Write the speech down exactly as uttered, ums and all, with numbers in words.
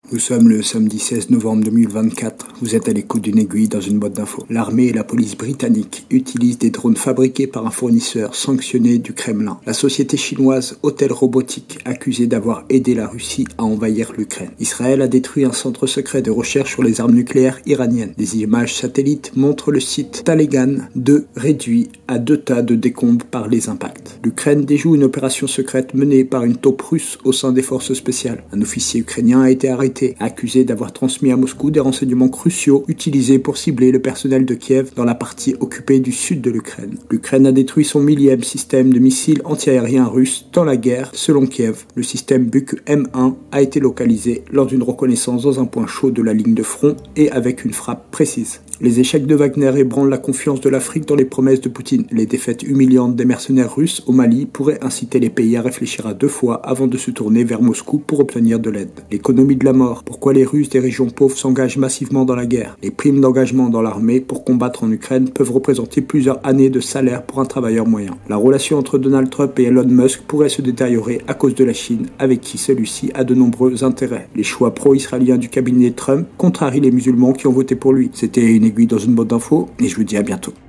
Nous sommes le samedi seize novembre deux mille vingt-quatre. Vous êtes à l'écoute d'une aiguille dans une boîte d'infos. L'armée et la police britannique utilisent des drones fabriqués par un fournisseur sanctionné du Kremlin. La société chinoise Hotel Robotique, accusée d'avoir aidé la Russie à envahir l'Ukraine. Israël a détruit un centre secret de recherche sur les armes nucléaires iraniennes. Des images satellites montrent le site Talegan deux réduit à deux tas de décombres par les impacts. L'Ukraine déjoue une opération secrète menée par une taupe russe au sein des forces spéciales. Un officier ukrainien a été arrêté, accusé d'avoir transmis à Moscou des renseignements cruciaux utilisés pour cibler le personnel de Kiev dans la partie occupée du sud de l'Ukraine. L'Ukraine a détruit son millième système de missiles antiaériens russes dans la guerre. Selon Kiev, le système Buk M un a été localisé lors d'une reconnaissance dans un point chaud de la ligne de front et avec une frappe précise. Les échecs de Wagner ébranlent la confiance de l'Afrique dans les promesses de Poutine. Les défaites humiliantes des mercenaires russes au Mali pourraient inciter les pays à réfléchir à deux fois avant de se tourner vers Moscou pour obtenir de l'aide. L'économie de la mort. Pourquoi les Russes des régions pauvres s'engagent massivement dans la guerre? Les primes d'engagement dans l'armée pour combattre en Ukraine peuvent représenter plusieurs années de salaire pour un travailleur moyen. La relation entre Donald Trump et Elon Musk pourrait se détériorer à cause de la Chine, avec qui celui-ci a de nombreux intérêts. Les choix pro-israéliens du cabinet Trump contrarient les musulmans qui ont voté pour lui. C'était une aiguille dans une boîte d'infos et je vous dis à bientôt.